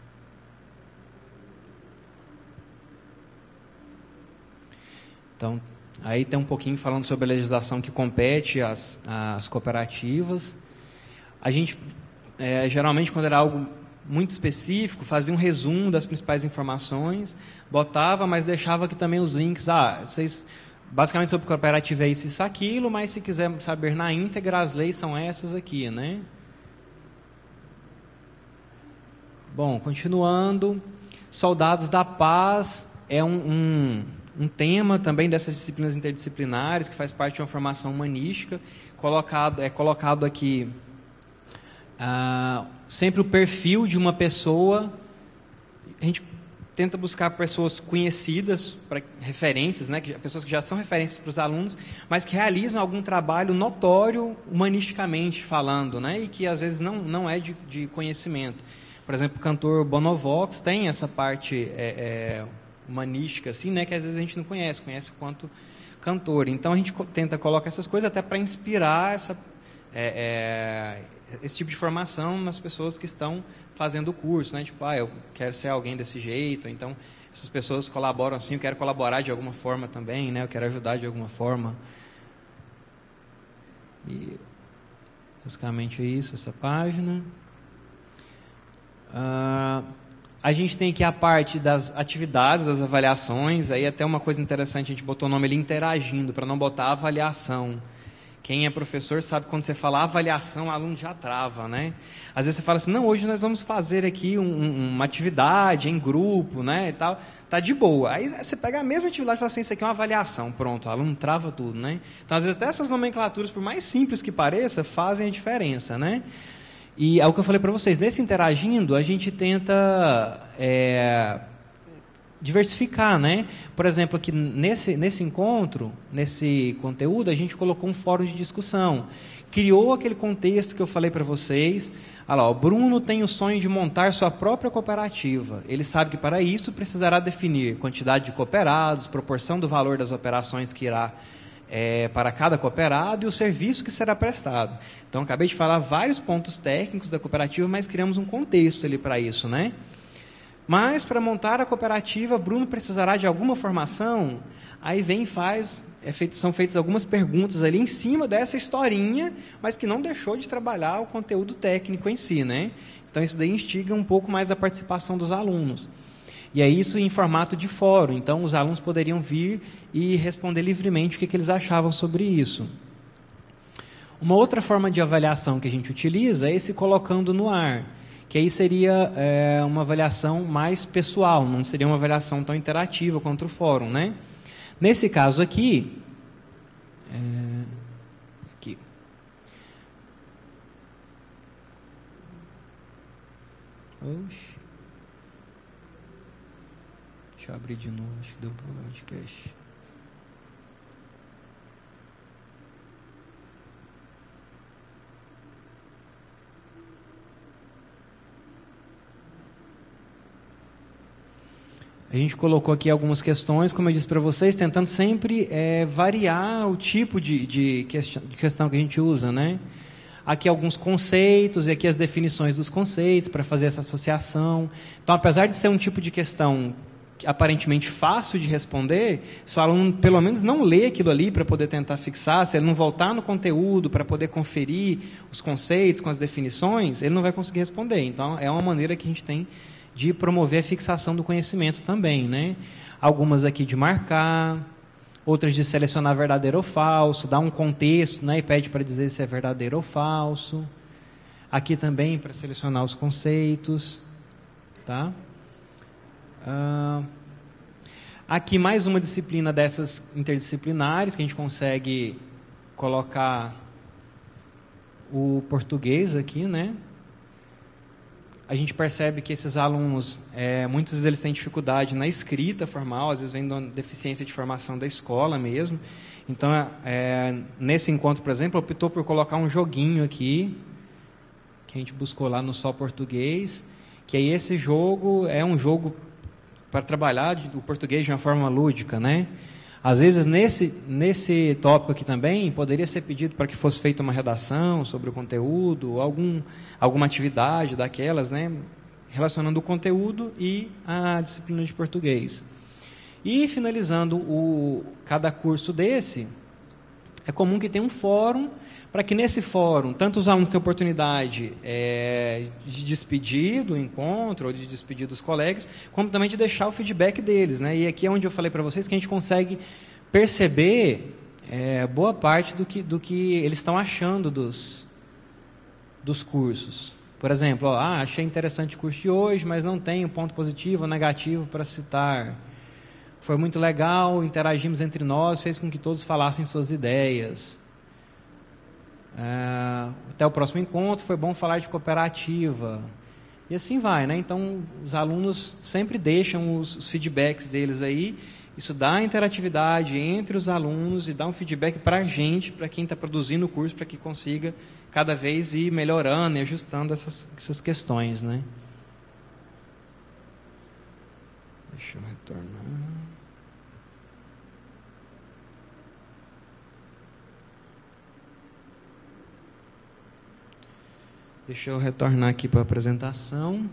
Então, aí tem um pouquinho falando sobre a legislação que compete às, às cooperativas. A gente, é, geralmente, quando era algo muito específico, fazia um resumo das principais informações, botava, mas deixava aqui também os links. Ah, vocês, basicamente sobre cooperativa é isso, isso, aquilo, mas se quiser saber na íntegra, as leis são essas aqui, né? Bom, continuando, Soldados da Paz é um, um, um tema também dessas disciplinas interdisciplinares, que faz parte de uma formação humanística, colocado, é colocado aqui ah, sempre o perfil de uma pessoa. A gente tenta buscar pessoas conhecidas, para referências, né, que, pessoas que já são referências para os alunos, mas que realizam algum trabalho notório humanisticamente falando, né, e que às vezes não, não é de, de conhecimento. Por exemplo, o cantor Bonovox tem essa parte é, é, humanística, assim, né, que às vezes a gente não conhece, conhece quanto cantor. Então, a gente tenta colocar essas coisas até para inspirar essa, é, é, esse tipo de formação nas pessoas que estão fazendo o curso, né? Tipo, ah, eu quero ser alguém desse jeito, então essas pessoas colaboram assim, eu quero colaborar de alguma forma também, né? Eu quero ajudar de alguma forma. E basicamente é isso, essa página. Uh, a gente tem aqui a parte das atividades, das avaliações. Aí até uma coisa interessante, a gente botou o nome ali interagindo, para não botar avaliação. Quem é professor sabe que quando você fala avaliação, o aluno já trava, né? Às vezes você fala assim, não, hoje nós vamos fazer aqui um, uma atividade em grupo, né, e tal. Tá de boa. Aí você pega a mesma atividade e fala assim, isso aqui é uma avaliação. Pronto, o aluno trava tudo, né? Então, às vezes até essas nomenclaturas, por mais simples que pareça, fazem a diferença, né? E é o que eu falei para vocês, nesse interagindo, a gente tenta é, diversificar, né? Por exemplo, aqui nesse, nesse encontro, nesse conteúdo, a gente colocou um fórum de discussão. Criou aquele contexto que eu falei para vocês. Olha lá, o Bruno tem o sonho de montar sua própria cooperativa. Ele sabe que para isso precisará definir quantidade de cooperados, proporção do valor das operações que irá É, para cada cooperado e o serviço que será prestado. Então, acabei de falar vários pontos técnicos da cooperativa, mas criamos um contexto ali para isso, né? Mas, para montar a cooperativa, Bruno precisará de alguma formação? Aí vem e faz, é feito, são feitas algumas perguntas ali em cima dessa historinha, mas que não deixou de trabalhar o conteúdo técnico em si, né? Então, isso daí instiga um pouco mais a participação dos alunos. E é isso em formato de fórum, então os alunos poderiam vir e responder livremente o que, que eles achavam sobre isso. Uma outra forma de avaliação que a gente utiliza é esse colocando no ar, que aí seria é, uma avaliação mais pessoal, não seria uma avaliação tão interativa quanto o fórum, né? Nesse caso aqui, é, aqui. Oxi. Deixa eu abrir de novo, acho que deu problema de cache. A gente colocou aqui algumas questões, como eu disse para vocês, tentando sempre é, variar o tipo de, de, questão, de questão que a gente usa, né? Aqui alguns conceitos e aqui as definições dos conceitos para fazer essa associação. Então, apesar de ser um tipo de questão aparentemente fácil de responder, se o aluno pelo menos não lê aquilo ali para poder tentar fixar, se ele não voltar no conteúdo para poder conferir os conceitos com as definições, ele não vai conseguir responder. Então, é uma maneira que a gente tem de promover a fixação do conhecimento também, né? Algumas aqui de marcar, outras de selecionar verdadeiro ou falso, dar um contexto, né, e pede para dizer se é verdadeiro ou falso. Aqui também para selecionar os conceitos, tá? Uh, aqui mais uma disciplina dessas interdisciplinares que a gente consegue colocar o português aqui, né? a gente percebe que esses alunos, é, muitas vezes eles têm dificuldade na escrita formal, às vezes vem de uma deficiência de formação da escola mesmo. Então, é, nesse encontro, por exemplo, optou por colocar um joguinho aqui, que a gente buscou lá no Só Português, que aí esse jogo é um jogo para trabalhar o português de uma forma lúdica, né? Às vezes, nesse, nesse tópico aqui também, poderia ser pedido para que fosse feita uma redação sobre o conteúdo, algum, alguma atividade daquelas, né, relacionando o conteúdo e a disciplina de português. E, finalizando o, cada curso desse, é comum que tenha um fórum, para que nesse fórum, tanto os alunos tenham oportunidade é, de despedir do encontro, ou de despedir dos colegas, como também de deixar o feedback deles, né? E aqui é onde eu falei para vocês que a gente consegue perceber é, boa parte do que, do que eles estão achando dos, dos cursos. Por exemplo, ó, ah, achei interessante o curso de hoje, mas não tenho ponto positivo ou negativo para citar. Foi muito legal, interagimos entre nós, fez com que todos falassem suas ideias. É, até o próximo encontro, foi bom falar de cooperativa. E assim vai, né? Então, os alunos sempre deixam os, os feedbacks deles aí. Isso dá interatividade entre os alunos e dá um feedback para a gente, para quem está produzindo o curso, para que consiga cada vez ir melhorando e ajustando essas, essas questões, né? Deixa eu retornar. Deixa eu retornar aqui para a apresentação.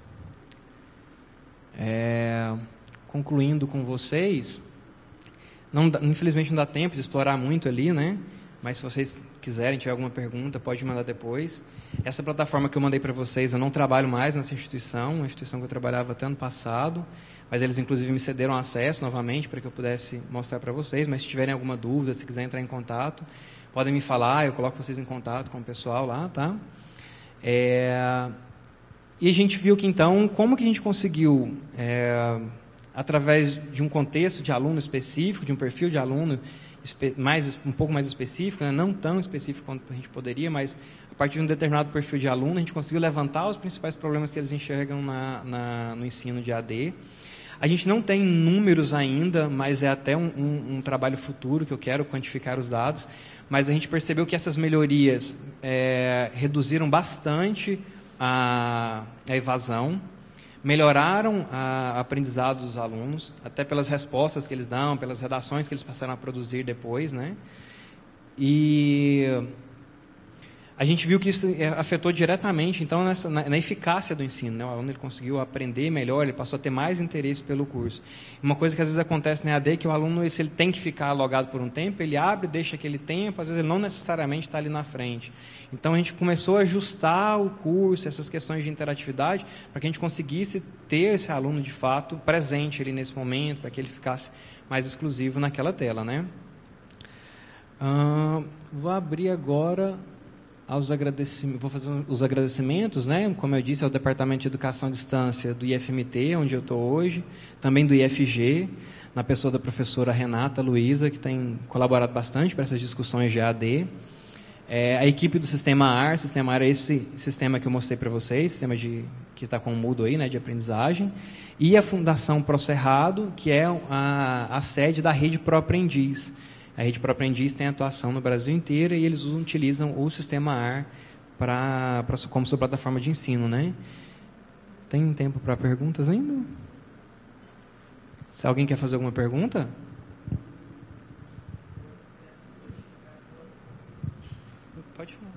É, concluindo com vocês, não, infelizmente não dá tempo de explorar muito ali, né? Mas se vocês quiserem, tiver alguma pergunta, pode mandar depois. Essa plataforma que eu mandei para vocês, eu não trabalho mais nessa instituição, uma instituição que eu trabalhava até ano passado, mas eles inclusive me cederam acesso novamente para que eu pudesse mostrar para vocês. Mas se tiverem alguma dúvida, se quiserem entrar em contato, podem me falar, eu coloco vocês em contato com o pessoal lá, tá? É, e a gente viu que, então, como que a gente conseguiu, é, através de um contexto de aluno específico, de um perfil de aluno mais, um pouco mais específico, né, não tão específico quanto a gente poderia, mas a partir de um determinado perfil de aluno, a gente conseguiu levantar os principais problemas que eles enxergam na, na, no ensino de A D. A gente não tem números ainda, mas é até um, um, um trabalho futuro que eu quero quantificar os dados, mas a gente percebeu que essas melhorias é, reduziram bastante a, a evasão, melhoraram a aprendizado dos alunos, até pelas respostas que eles dão, pelas redações que eles passaram a produzir depois, né? E a gente viu que isso afetou diretamente, então, nessa, na, na eficácia do ensino, né? O aluno ele conseguiu aprender melhor, ele passou a ter mais interesse pelo curso. Uma coisa que às vezes acontece na E A D é que o aluno, se ele tem que ficar logado por um tempo, ele abre, deixa aquele tempo, às vezes ele não necessariamente está ali na frente. Então, a gente começou a ajustar o curso, essas questões de interatividade, para que a gente conseguisse ter esse aluno, de fato, presente ali nesse momento, para que ele ficasse mais exclusivo naquela tela, né? Uh, vou abrir agora aos agradecimentos, vou fazer os agradecimentos, né? Como eu disse, ao Departamento de Educação à Distância do I F M T, onde eu estou hoje, também do I F G, na pessoa da professora Renata Luiza, que tem colaborado bastante para essas discussões de A D. É, a equipe do Sistema A R, Sistema A R é esse sistema que eu mostrei para vocês, sistema de, que está com o Moodle aí, né, de aprendizagem, e a Fundação ProCerrado, que é a, a sede da Rede Pro Aprendiz. A Rede Pro Aprendiz tem atuação no Brasil inteiro e eles utilizam o Sistema A R pra, pra, como sua plataforma de ensino, né? Tem tempo para perguntas ainda? Se alguém quer fazer alguma pergunta? Pode falar.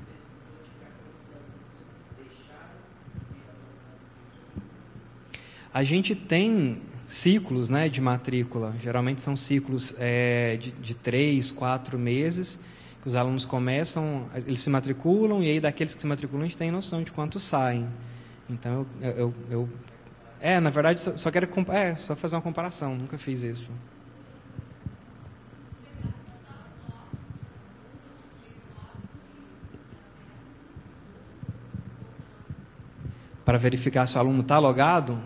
A gente tem ciclos, né, de matrícula, geralmente são ciclos é, de, de três, quatro meses, que os alunos começam, eles se matriculam, e aí daqueles que se matriculam a gente tem noção de quantos saem. Então, eu, eu, eu é, na verdade, só, só quero é, só fazer uma comparação, nunca fiz isso. Para verificar se o aluno está logado?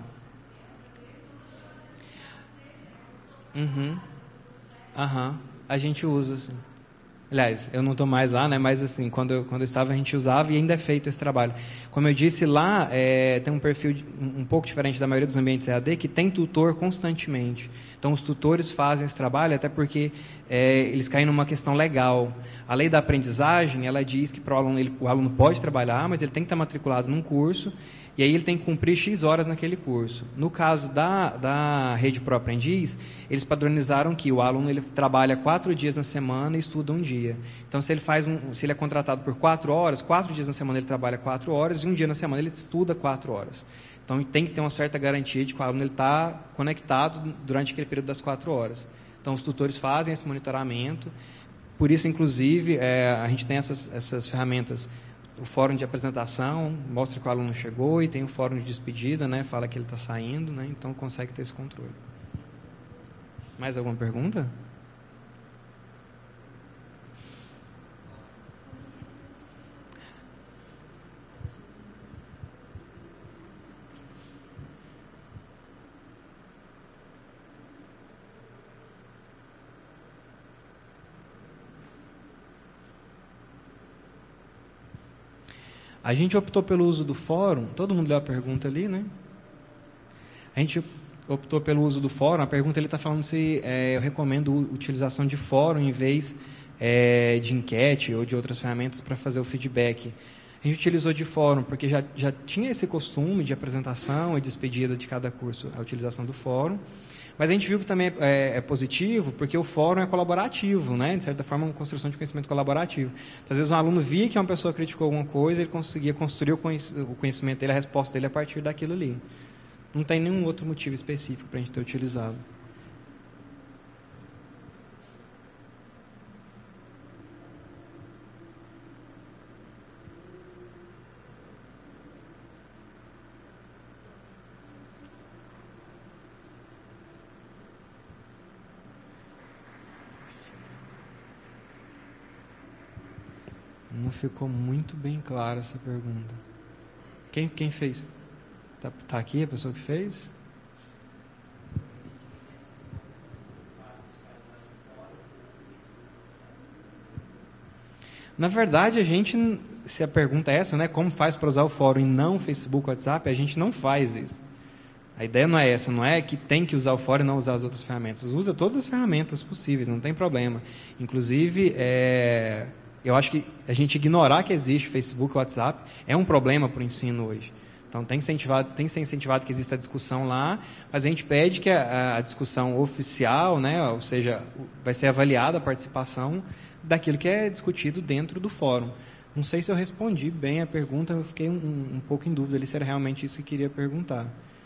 Uhum. Aham. A gente usa, sim. Aliás, eu não estou mais lá, né? Mas assim, quando eu, quando eu estava, a gente usava e ainda é feito esse trabalho. Como eu disse, lá é, tem um perfil de, um, um pouco diferente da maioria dos ambientes E A D, que tem tutor constantemente. Então, os tutores fazem esse trabalho, até porque é, eles caem numa questão legal. A lei da aprendizagem, ela diz que pro aluno, ele, o aluno pode trabalhar, mas ele tem que estar matriculado num curso, e aí ele tem que cumprir X horas naquele curso. No caso da, da Rede Pro Aprendiz, eles padronizaram que o aluno ele trabalha quatro dias na semana e estuda um dia. Então, se ele, faz um, se ele é contratado por quatro horas, quatro dias na semana ele trabalha quatro horas e um dia na semana ele estuda quatro horas. Então, tem que ter uma certa garantia de que o aluno está conectado durante aquele período das quatro horas. Então, os tutores fazem esse monitoramento. Por isso, inclusive, é, a gente tem essas, essas ferramentas. O fórum de apresentação mostra que o aluno chegou, e tem o fórum de despedida, né, fala que ele está saindo, né, então consegue ter esse controle. Mais alguma pergunta? A gente optou pelo uso do fórum, todo mundo leu a pergunta ali, né? A gente optou pelo uso do fórum, a pergunta ele está falando se é, eu recomendo a utilização de fórum em vez é, de enquete ou de outras ferramentas para fazer o feedback. A gente utilizou de fórum porque já, já tinha esse costume de apresentação e despedida de cada curso, a utilização do fórum. Mas a gente viu que também é, é positivo, porque o fórum é colaborativo, né? De certa forma, uma construção de conhecimento colaborativo. Então, às vezes, um aluno via que uma pessoa criticou alguma coisa, ele conseguia construir o conhecimento dele, a resposta dele a partir daquilo ali. Não tem nenhum outro motivo específico para a gente ter utilizado. Não ficou muito bem clara essa pergunta. Quem, quem fez? Está tá aqui a pessoa que fez? Na verdade, a gente, se a pergunta é essa, né, como faz para usar o fórum e não o Facebook, WhatsApp, a gente não faz isso. A ideia não é essa, não é que tem que usar o fórum e não usar as outras ferramentas. Usa todas as ferramentas possíveis, não tem problema. Inclusive, é, eu acho que a gente ignorar que existe Facebook e WhatsApp é um problema para o ensino hoje. Então, tem que, incentivado, tem que ser incentivado que exista a discussão lá, mas a gente pede que a, a discussão oficial, né, ou seja, vai ser avaliada a participação daquilo que é discutido dentro do fórum. Não sei se eu respondi bem a pergunta, eu fiquei um, um pouco em dúvida ali se era realmente isso que queria perguntar.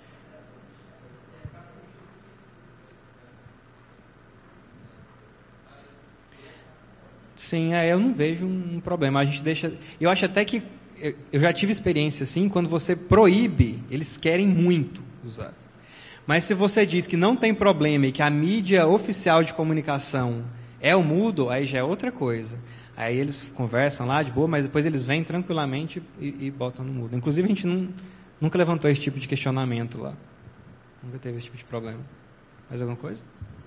Sim, é, eu não vejo um problema. A gente deixa. Eu acho até que eu já tive experiência assim, quando você proíbe, eles querem muito usar. Mas se você diz que não tem problema e que a mídia oficial de comunicação é o Moodle, aí já é outra coisa. Aí eles conversam lá de boa, mas depois eles vêm tranquilamente e, e botam no Moodle. Inclusive, a gente não, nunca levantou esse tipo de questionamento lá. Nunca teve esse tipo de problema. Mais alguma coisa?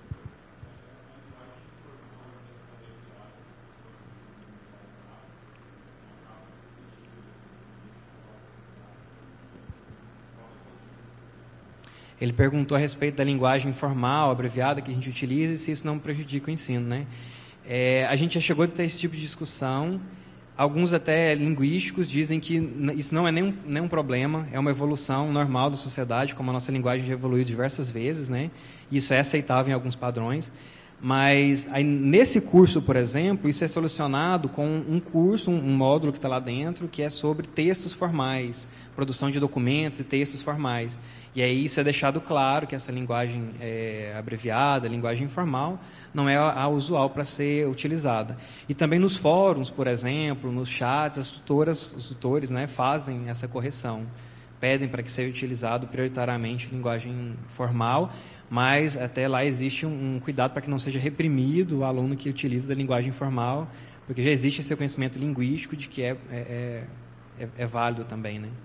Ele perguntou a respeito da linguagem formal, abreviada, que a gente utiliza, e se isso não prejudica o ensino, né? É, a gente já chegou a ter esse tipo de discussão. Alguns até linguísticos dizem que isso não é nenhum, nenhum problema, é uma evolução normal da sociedade, como a nossa linguagem já evoluiu diversas vezes, né? E isso é aceitável em alguns padrões. Mas aí, nesse curso, por exemplo, isso é solucionado com um curso, um, um módulo que está lá dentro, que é sobre textos formais, produção de documentos e textos formais. E aí isso é deixado claro que essa linguagem é, abreviada, linguagem informal, não é a, a usual para ser utilizada. E também nos fóruns, por exemplo, nos chats, as tutoras, os tutores, né, fazem essa correção. Pedem para que seja utilizado prioritariamente linguagem formal, mas até lá existe um, um cuidado para que não seja reprimido o aluno que utiliza da linguagem formal, porque já existe esse conhecimento linguístico de que é, é, é, é válido também, né?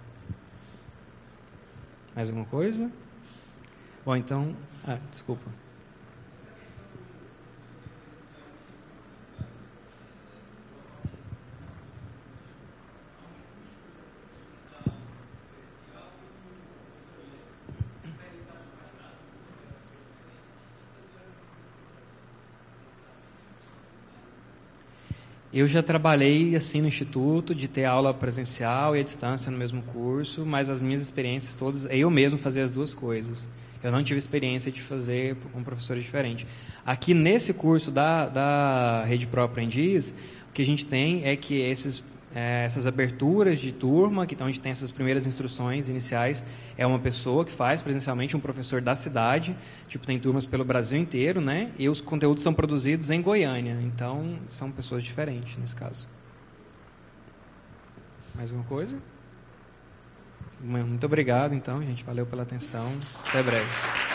Mais alguma coisa? Bom, então... Ah, desculpa. Eu já trabalhei assim no instituto, de ter aula presencial e à distância no mesmo curso, mas as minhas experiências todas, eu mesmo fazia as duas coisas. Eu não tive experiência de fazer com professores diferentes. Aqui nesse curso da, da Rede Pro Aprendiz, o que a gente tem é que esses, é, essas aberturas de turma, que então a gente tem essas primeiras instruções iniciais, é uma pessoa que faz presencialmente, um professor da cidade, tipo, tem turmas pelo Brasil inteiro, né? E os conteúdos são produzidos em Goiânia, então são pessoas diferentes nesse caso. Mais alguma coisa? Muito obrigado, então, gente. Valeu pela atenção. Até breve.